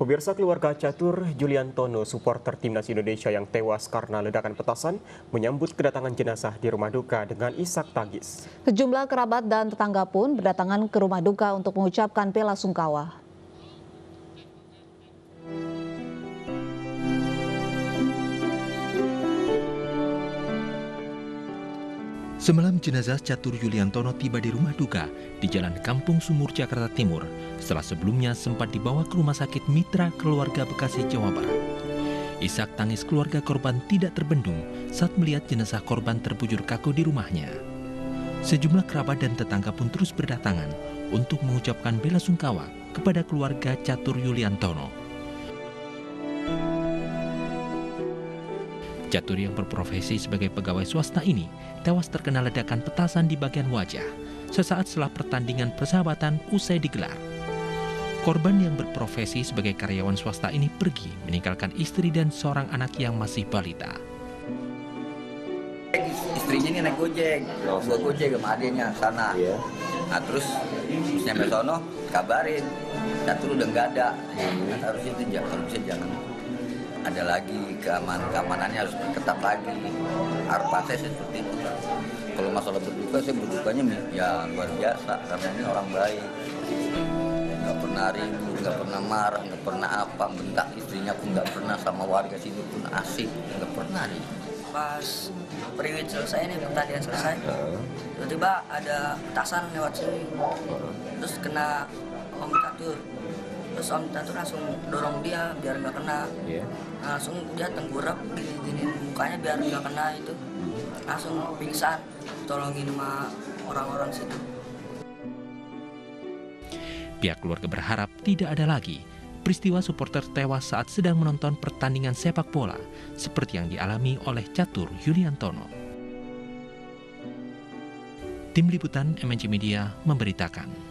Pemirsa, keluarga Catur Yuliantono, supporter timnas Indonesia yang tewas karena ledakan petasan, menyambut kedatangan jenazah di rumah duka dengan isak tangis. Sejumlah kerabat dan tetangga pun berdatangan ke rumah duka untuk mengucapkan bela sungkawa. Semalam jenazah Catur Yuliantono tiba di rumah duka di Jalan Kampung Sumur, Jakarta Timur, setelah sebelumnya sempat dibawa ke Rumah Sakit Mitra Keluarga Bekasi, Jawa Barat. Isak tangis keluarga korban tidak terbendung saat melihat jenazah korban terbujur kaku di rumahnya. Sejumlah kerabat dan tetangga pun terus berdatangan untuk mengucapkan bela sungkawa kepada keluarga Catur Yuliantono. Catur yang berprofesi sebagai pegawai swasta ini tewas terkena ledakan petasan di bagian wajah sesaat setelah pertandingan persahabatan usai digelar. Korban yang berprofesi sebagai karyawan swasta ini pergi meninggalkan istri dan seorang anak yang masih balita. Istrinya ini naik gojek, gua gojek sama adiknya sana. Nah terus nyampe sono kabarin, Catur udah nggak ada. Harus itu jangan ada lagi, keamanannya harus ketat lagi. Harapan saya seperti itu. Kalau masalah berduka, saya berdukanya ya luar biasa karena ini orang baik. Nggak pernah ribut, nggak pernah marah, nggak pernah apa, bentak istrinya pun nggak pernah, sama warga sini pun asik, nggak pernah nih. Pas periwit selesai nih, pertandingan selesai, tiba-tiba ada petasan lewat sini, terus kena Om Catur. Terus Om Catur langsung dorong dia biar nggak kena. Langsung dia tengkurap gini mukanya biar nggak kena itu. Langsung pingsan, tolongin sama orang-orang situ. Pihak keluarga berharap tidak ada lagi peristiwa supporter tewas saat sedang menonton pertandingan sepak bola seperti yang dialami oleh Catur Yuliantono. Tim Liputan MNC Media memberitakan.